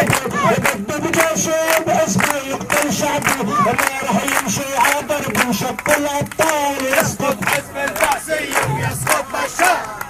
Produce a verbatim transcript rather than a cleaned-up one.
يبدد جيشه باسمه يقتل شعبه ما راح يمشي على ضرب شق الابطال. يسقط حزب البعثية ويسقط بشار.